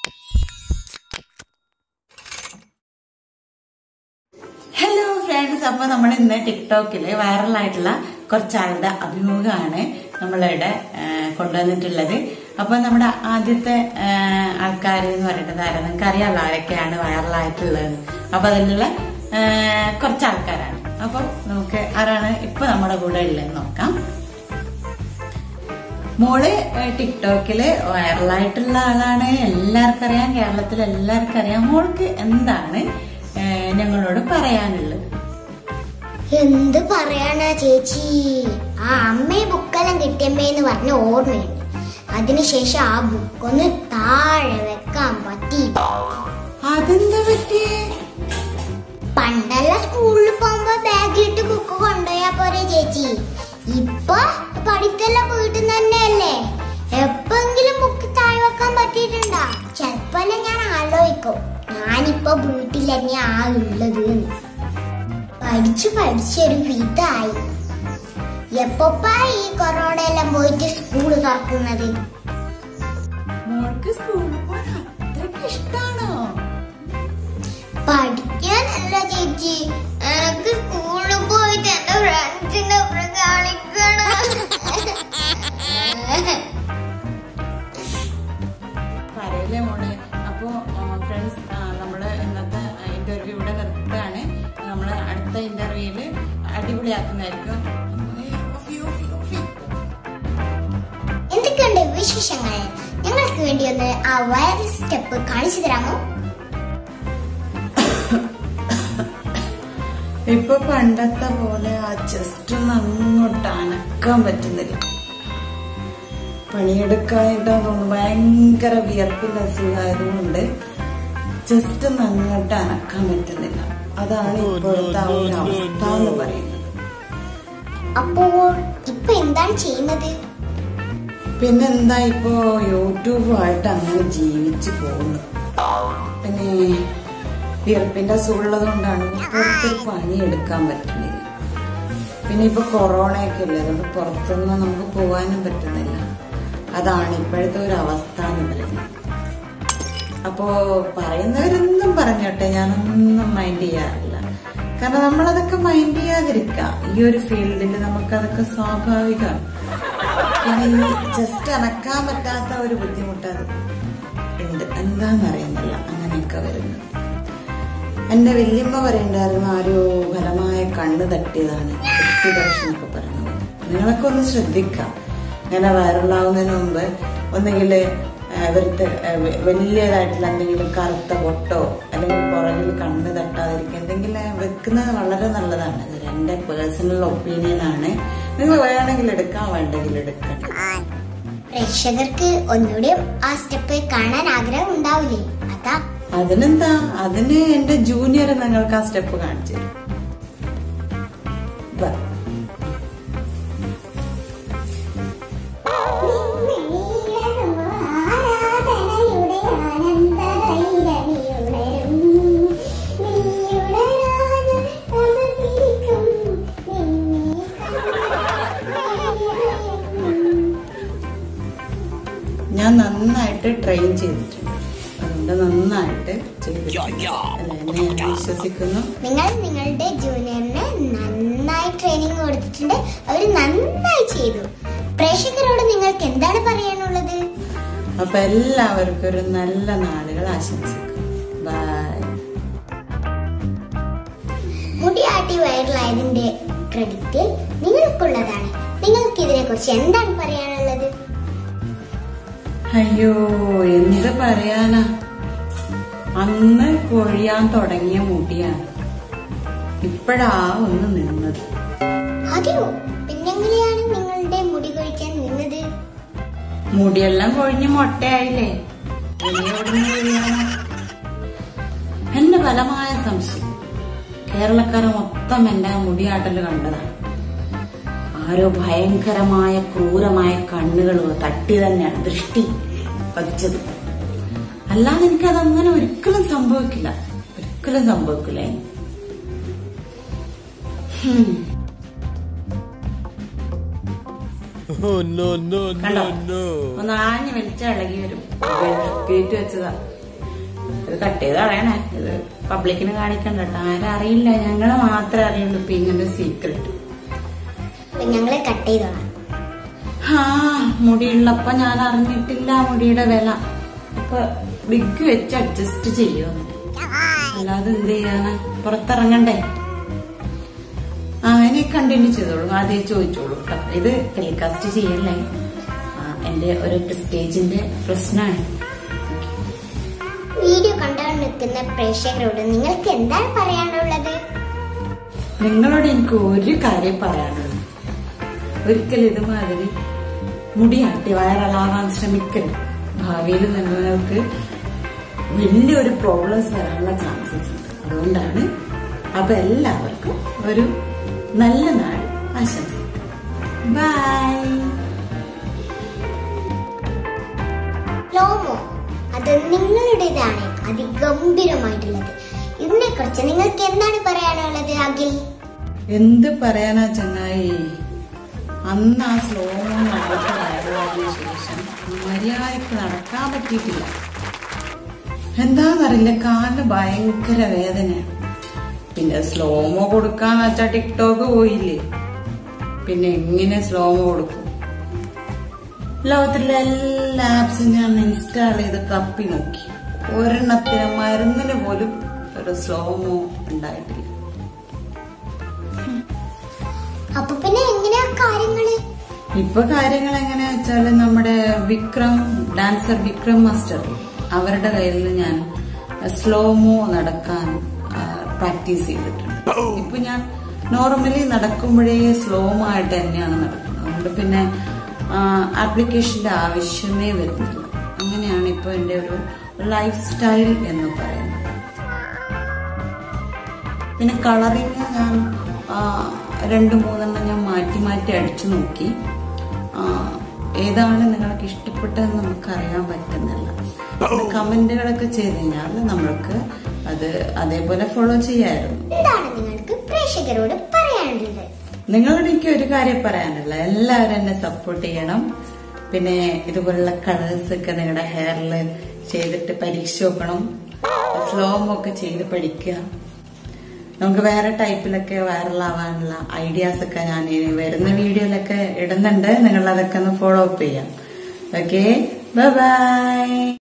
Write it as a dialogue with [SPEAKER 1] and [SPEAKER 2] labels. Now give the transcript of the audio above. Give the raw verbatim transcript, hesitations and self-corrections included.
[SPEAKER 1] Hello friends, അപ്പൊ നമ്മൾ ഇന്ന് ടിക്ടോക്കില് വൈറലായിട്ടുള്ള കുറച്ചാളുടെ അഭിമുഖമാണ് നമ്മളിവിടെ കൊണ്ടുവന്നിട്ടുള്ളത്. അപ്പൊ നമ്മുടെ ആദ്യത്തെ ആൾക്കാർ എന്ന് പറയുന്നത് ആരാ നിങ്ങൾക്ക് അറിയാമല്ലോ, ആരൊക്കെയാണ് വൈറലായിട്ടുള്ളത്. അപ്പൊ അതിലുള്ള കുറച്ച് ആൾക്കാരാണ്. അപ്പൊ നമുക്ക് ആരാണ് ഇപ്പൊ നമ്മുടെ കൂടെ ഉള്ളതെന്ന് നോക്കാം. മോള് ടിക്ടോക്കില് വൈറലായിട്ടുള്ള ആളാണ്, എല്ലാവർക്കും അറിയാം, കേരളത്തിൽ എല്ലാവർക്കും അറിയാം. മോൾക്ക് എന്താണ് ഞങ്ങളോട് പറയാനുള്ളത്?
[SPEAKER 2] എന്ത് പറയാനാ ചേച്ചി, ആ അമ്മയെ ബുക്കെല്ലാം കിട്ടിയമ്മേന്ന് പറഞ്ഞ ഓർമ്മയുണ്ട്. അതിനുശേഷം ആ ബുക്കൊന്ന് താഴെ വെക്കാൻ പറ്റി.
[SPEAKER 1] അതെന്താ പറ്റിയേ?
[SPEAKER 2] പണ്ടല്ല സ്കൂളിൽ പോകുമ്പോ ബാഗിലിട്ട് ബുക്ക് കൊണ്ടുപോയാ പോരെ ചേച്ചി. ഇപ്പൊ പഠിത്തെല്ലാം വീട്ടിൽ തന്നെയല്ലേ, എപ്പെങ്കിലും ബുക്ക് താഴെ വെക്കാൻ പറ്റിയിട്ടുണ്ടാ? ചെലപ്പോ ഞാൻ ആലോചിക്കും, ഞാനിപ്പോ വീട്ടിൽ തന്നെയാ ഉള്ളത്. പഠിച്ചു പഠിച്ചൊരു വിധായി. എപ്പോപ്പാ ഈ കൊറോണ എല്ലാം പോയിട്ട് സ്കൂള് തുറക്കുന്നത്?
[SPEAKER 1] മോൾക്ക് സ്കൂളിൽ പോകാൻ അത്രയ്ക്ക് ഇഷ്ടാണോ?
[SPEAKER 2] പഠിക്കാനല്ല ചേച്ചി, എനിക്ക് സ്കൂളിൽ പോയിട്ട് എന്റെ ഫ്രണ്ട്സിന്റെ ഒപ്പം കളിക്കണം.
[SPEAKER 1] പറയല്ലേ മോളെ. അപ്പൊ ഫ്രണ്ട്സ്, നമ്മള് ഇന്നത്തെ ഇന്റർവ്യൂ ഇവിടെ നിർത്തുകയാണ്. നമ്മള് അടുത്ത ഇന്റർവ്യൂയില് അടിപൊളിയാക്കുന്നതായിരിക്കും.
[SPEAKER 2] എന്തൊക്കെയുണ്ട് വിശേഷങ്ങൾ? ഞങ്ങൾക്ക് വേണ്ടി ഒന്ന് ആ വൈറൽ സ്റ്റെപ്പ് കാണിച്ചു തരാമോ?
[SPEAKER 1] ഇപ്പൊ പണ്ടത്തെ പോലെ ആ ജസ്റ്റ് ഒന്ന് അങ്ങോട്ട് അനക്കാൻ പറ്റുന്നില്ല. പണിയെടുക്കാനായിട്ടാന്ന് തോന്നുന്നു, ഭയങ്കര വിയർപ്പിന്റെ അസുഖമായതുകൊണ്ട് ജസ്റ്റ് ഒന്ന് അങ്ങോട്ട് അനക്കാൻ പറ്റുന്നില്ല. അതാണ് ഇപ്പോഴത്തെ ആ ഒരു അവസ്ഥ എന്ന് പറയുന്നത്.
[SPEAKER 2] അപ്പോ ഇപ്പൊ എന്താണ് ചെയ്യുന്നത്?
[SPEAKER 1] പിന്നെന്താ, ഇപ്പോ യൂട്യൂബുമായിട്ട് അങ്ങനെ ജീവിച്ചു പോകുന്നു. പിന്നെ വിയർപ്പിന്റെ അസുഖമുള്ളത് കൊണ്ടാണ് പുറത്തൊരു പണിയെടുക്കാൻ പറ്റുന്നില്ല. പിന്നെ ഇപ്പൊ കൊറോണയൊക്കെ ഇല്ലേ, അതുകൊണ്ട് പുറത്തൊന്നും നമുക്ക് പോകാനും പറ്റുന്നില്ല. അതാണ് ഇപ്പോഴത്തെ ഒരു അവസ്ഥ എന്ന് പറയുന്നത്. അപ്പോ പറയുന്നവരൊന്നും പറഞ്ഞോട്ടെ, ഞാനൊന്നും മൈൻഡ് ചെയ്യാറില്ല. കാരണം നമ്മളതൊക്കെ മൈൻഡ് ചെയ്യാതിരിക്കാം. ഈ ഒരു ഫീൽഡിൽ നമുക്കതൊക്കെ സ്വാഭാവികമാണ്. പിന്നെ ഈ ജസ്റ്റ് അനക്കാൻ പറ്റാത്ത ഒരു ബുദ്ധിമുട്ട് അത് ഉണ്ട്. എന്താന്നറിയുന്നില്ല അങ്ങനെയൊക്കെ വരുന്നത്. എന്റെ വല്യമ്മ പറയണ്ടായിരുന്നു, ആരോ ഫലമായ കണ്ണ് തട്ടിയതാണ് എന്നൊക്കെ പറയുന്നത്. നിങ്ങളൊക്കെ ഒന്ന് ശ്രദ്ധിക്കാം. ഇങ്ങനെ വൈറലാവുന്നതിന് മുമ്പ് ഒന്നെങ്കിൽ ഇവർക്ക് വലിയതായിട്ടുള്ള എന്തെങ്കിലും കറുത്ത പൊട്ടോ അല്ലെങ്കിൽ പുറകിൽ കണ്ണ് തട്ടാതിരിക്കുക എന്തെങ്കിലും വെക്കുന്നത് വളരെ നല്ലതാണ്. ഇത് എന്റെ പേഴ്സണൽ ഒപ്പീനിയൻ ആണ്. നിങ്ങൾ വേണമെങ്കിൽ എടുക്കാം, വേണ്ടെങ്കിൽ എടുക്കാം.
[SPEAKER 2] പ്രേക്ഷകർക്ക് ഒന്നുകൂടി ആ സ്റ്റെപ്പ് കാണാൻ ആഗ്രഹം ഉണ്ടാവില്ലേ? അതാ.
[SPEAKER 1] അതിനെന്താ, അതിന് എന്റെ ജൂനിയർ നിങ്ങൾക്ക് ആ സ്റ്റെപ്പ് കാണിച്ചു തരും. ഞാൻ നന്നായിട്ട് ട്രെയിൻ ചെയ്തിട്ടുണ്ട്, അതുകൊണ്ട് നന്നായിട്ട് ചെയ്തിട്ടുണ്ട് വിശ്വസിക്കുന്നു.
[SPEAKER 2] നിങ്ങൾ നിങ്ങളുടെ ജൂനിയറിന് നന്നായി ട്രെയിനിങ് കൊടുത്തിട്ടുണ്ട്, അവര് നന്നായി ചെയ്തു. പ്രേക്ഷകരോട് നിങ്ങൾക്ക് എന്താണ് പറയാനുള്ളത്?
[SPEAKER 1] അപ്പൊ എല്ലാവർക്കും ഒരു നല്ല നാളുകൾ ആശംസിക്കും. ബൈ.
[SPEAKER 2] മുടിയാട്ടി വൈറലായതിന്റെ ക്രെഡിറ്റ് നിങ്ങൾക്കുള്ളതാണ്. നിങ്ങൾക്ക് ഇതിനെ കുറിച്ച് എന്താണ് പറയാനുള്ളത്?
[SPEAKER 1] അയ്യോ, എന്ത് പറയാനാ, അന്ന് കൊഴിയാൻ തുടങ്ങിയ മുടിയാണ്, ഇപ്പഴാ ഒന്ന് നിന്നത്.
[SPEAKER 2] അതെയോ? പിന്നെങ്ങനെയാണ് നിങ്ങളുടെ മുടി കൊഴിക്കാൻ നിന്നത്?
[SPEAKER 1] മുടിയെല്ലാം കൊഴിഞ്ഞ് മൊട്ടയായില്ലേ, എന്റെ ബലമായ സംശയം കേരളക്കാരെ മൊത്തം എന്റെ മുടിയാട്ടല് കണ്ടതാണ്. ആരോ ഭയങ്കരമായ ക്രൂരമായ കണ്ണുകൾ തട്ടി തന്നെയാണ് ദൃഷ്ടി പതിച്ചത്. അല്ലാതെ എനിക്കതങ്ങനെ ഒരിക്കലും സംഭവിക്കില്ല, ഒരിക്കലും സംഭവിക്കില്ല. കണ്ടോ ഒന്ന് ആഞ്ഞ് വലിച്ച ഇളകി വരും. കയറ്റി വെച്ചതാ. ഇത് കട്ട് ചെയ്ത് കളയണേ. ഇത് പബ്ലിക്കിന് കാണിക്കണ്ട കേട്ടോ. ആരും അറിയില്ല, ഞങ്ങളെ മാത്രമേ അറിയുള്ളൂ ഇപ്പൊ ഇങ്ങനെ സീക്രട്ട്.
[SPEAKER 2] ഞങ്ങളെ കട്ട് ചെയ്തോളാം.
[SPEAKER 1] ആ മുടിയുള്ളപ്പോ ഞാൻ അറിഞ്ഞിട്ടില്ല മുടിയുടെ വില. ഇപ്പൊ ബിഗ് വെച്ച് അഡ്ജസ്റ്റ് ചെയ്യുമെന്ന്. അല്ലാതെ എന്ത് ചെയ്യാനാ, പുറത്തിറങ്ങണ്ടേ. അങ്ങനെ കണ്ടിന്യൂ ചെയ്തോളൂ. ആദ്യം ചോദിച്ചോളൂ കേട്ടോ. ഇത് ടെലികാസ്റ്റ് ചെയ്യല്ലേ, എന്റെ ഒരൊറ്റ സ്റ്റേജിന്റെ പ്രശ്നമാണ്.
[SPEAKER 2] വീഡിയോ കണ്ടുകൊണ്ട് നിൽക്കുന്ന പ്രേക്ഷകരോട് നിങ്ങൾക്ക് എന്താണ് പറയാനുള്ളത്?
[SPEAKER 1] നിങ്ങളോട് എനിക്ക് ഒരു കാര്യം പറയാനുള്ളൂ. ഒരിക്കലും ഇതുമാതിരി മുടിയാട്ടി വൈറലാവാൻ ശ്രമിക്കരുത്. ഭാവിയിൽ നിങ്ങൾക്ക് വലിയൊരു പ്രോബ്ലംസ് വരാനുള്ള ചാൻസസ് ഉണ്ട്. അതുകൊണ്ടാണ്. അപ്പൊ എല്ലാവർക്കും ഒരു നല്ല നാൾ ആശംസിക്കാം. ബൈ.
[SPEAKER 2] ലോമോ അത് നിങ്ങളുടേതാണ്, അതിഗംഭീരമായിട്ടുള്ളത്. ഇതിനെ കുറിച്ച് നിങ്ങൾക്ക് എന്താണ് പറയാനുള്ളത് അഖിൽ?
[SPEAKER 1] എന്ത് പറയാനാ ചങ്ങായി, അന്ന് ആ സ്ലോമോ നടത്ത വൈറലായതിനു ശേഷം മര്യാദക്ക് നടക്കാൻ പറ്റിയിട്ടില്ല. എന്താന്നറിയില്ല, കാലിന് ഭയങ്കര വേദനയാണ്. പിന്നെ സ്ലോമോ കൊടുക്കാന്ന് വെച്ചാ ടിക്ടോക്ക് പോയില്ലേ, പിന്നെ എങ്ങനെ സ്ലോമോ കൊടുക്കും? ലോകത്തിലെ എല്ലാ ആപ്സും ഞാൻ ഇൻസ്റ്റാൾ ചെയ്ത് തപ്പി നോക്കി. ഒരെണ്ണത്തിന് മരുന്നിന് പോലും ഒരു സ്ലോമോ ഉണ്ടായിട്ടില്ല.
[SPEAKER 2] അപ്പൊ പിന്നെ എങ്ങനെയാ കാര്യങ്ങള്?
[SPEAKER 1] ഇപ്പൊ കാര്യങ്ങൾ എങ്ങനെയാ വെച്ചാല് നമ്മുടെ വിക്രം ഡാൻസർ വിക്രം മാസ്റ്റർ അവരുടെ കയ്യിൽ ഞാൻ സ്ലോമോ നടക്കാൻ പ്രാക്ടീസ് ചെയ്തിട്ടുണ്ട്. ഇപ്പൊ ഞാൻ നോർമലി നടക്കുമ്പോഴേ സ്ലോമോ ആയിട്ട് തന്നെയാണ് നടക്കുന്നത്. അതുകൊണ്ട് പിന്നെ ആപ്ലിക്കേഷന്റെ ആവശ്യമേ വരുന്നില്ല. അങ്ങനെയാണ് ഇപ്പൊ എന്റെ ഒരു ലൈഫ് സ്റ്റൈൽ എന്ന് പറയുന്നത്. പിന്നെ കളറിങ് ഞാൻ രണ്ടു മൂന്നെണ്ണം ഞാൻ മാറ്റി മാറ്റി അടിച്ചു നോക്കി. ഏതാണ് നിങ്ങൾക്ക് ഇഷ്ടപ്പെട്ടതെന്ന് നമുക്ക് അറിയാൻ പറ്റുന്നില്ല. കമന്റുകളൊക്കെ ചെയ്ത് കഴിഞ്ഞാൽ നമ്മൾക്ക് അത് അതേപോലെ ഫോളോ ചെയ്യായിരുന്നു.
[SPEAKER 2] എന്താണ് നിങ്ങൾക്ക് പ്രേക്ഷകരോട് പറയാനുള്ളത്?
[SPEAKER 1] നിങ്ങളോട് എനിക്ക് ഒരു കാര്യം പറയാനുള്ള, എല്ലാവരും എന്നെ സപ്പോർട്ട് ചെയ്യണം. പിന്നെ ഇതുപോലുള്ള കളേഴ്സ് ഒക്കെ നിങ്ങളുടെ ഹെയറിൽ ചെയ്തിട്ട് പരീക്ഷ നോക്കണം. സ്ലോമോ ഒക്കെ ചെയ്ത് പഠിക്കുക. നമുക്ക് വേറെ ടൈപ്പിലൊക്കെ വൈറലാവാനുള്ള ഐഡിയാസ് ഒക്കെ ഞാൻ വരുന്ന വീഡിയോയിലൊക്കെ ഇടുന്നുണ്ട്. നിങ്ങൾ അതൊക്കെ ഒന്ന് ഫോളോ അപ്പ് ചെയ്യാം. Okay, bye by.